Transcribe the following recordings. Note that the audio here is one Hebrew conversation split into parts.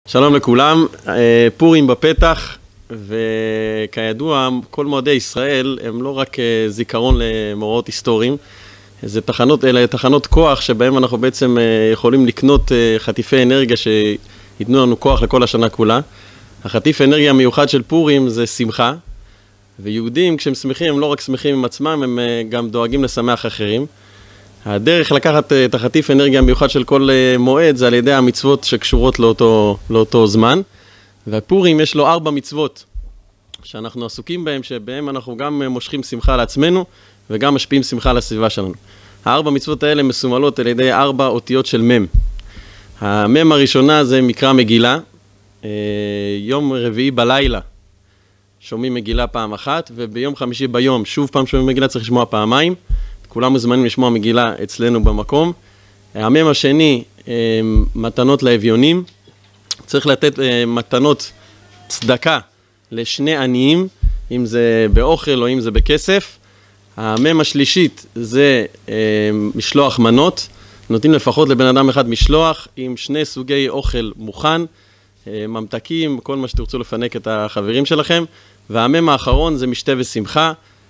שלום לכולם, פורים בפתח, וכידוע כל מועדי ישראל הם לא רק זיכרון למאורעות היסטוריים, אלה תחנות כוח שבהם אנחנו בעצם יכולים לקנות חטיפי אנרגיה שייתנו לנו כוח לכל השנה כולה. החטיף אנרגיה המיוחד של פורים זה שמחה, ויהודים כשהם שמחים הם לא רק שמחים עם עצמם, הם גם דואגים לשמח אחרים. הדרך לקחת את החטיף אנרגיה המיוחד של כל מועד זה על ידי המצוות שקשורות לאותו זמן. והפורים יש לו 4 מצוות שאנחנו עסוקים בהם, שבהם אנחנו גם מושכים שמחה לעצמנו וגם משפיעים שמחה לסביבה שלנו. 4 מצוות האלה מסומלות על ידי 4 אותיות של מם. המם הראשונה זה מקרא מגילה. יום רביעי בלילה שומעים מגילה פעם אחת, וביום חמישי ביום שוב פעם שומעים מגילה, צריך לשמוע פעמיים. כולם מוזמנים לשמוע מגילה אצלנו במקום. המם השני, מתנות לאביונים. צריך לתת מתנות צדקה לשני עניים, אם זה באוכל או אם זה בכסף. המם השלישית זה משלוח מנות. נותנים לפחות לבן אדם אחד משלוח עם 2 סוגי אוכל מוכן, ממתקים, כל מה שתרצו לפנק את החברים שלכם. והמם האחרון זה משתה ושמחה.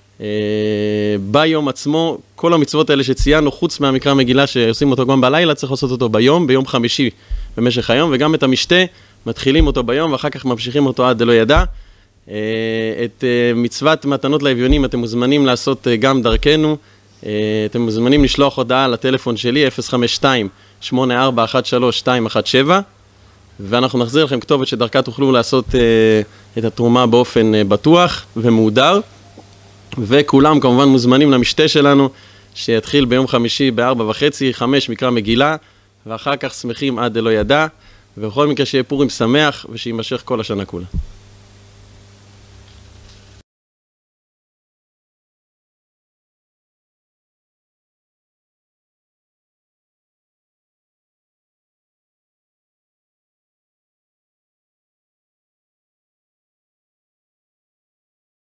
ביום עצמו, כל המצוות האלה שציינו, חוץ מהמקרא מגילה שעושים אותו גם בלילה, צריך לעשות אותו ביום חמישי במשך היום, וגם את המשתה מתחילים אותו ביום ואחר כך ממשיכים אותו עד דלא ידע. את מצוות מתנות לאביונים אתם מוזמנים לעשות גם דרכנו. אתם מוזמנים לשלוח הודעה לטלפון שלי 052-8413-217, ואנחנו נחזיר לכם כתובת שדרכה תוכלו לעשות את התרומה באופן בטוח ומהודר. וכולם כמובן מוזמנים למשתה שלנו, שיתחיל ביום חמישי ב-4:30, 5 מקרא מגילה, ואחר כך שמחים עד דלא ידע, ובכל מקרה שיהיה פורים שמח ושימשך כל השנה כולה.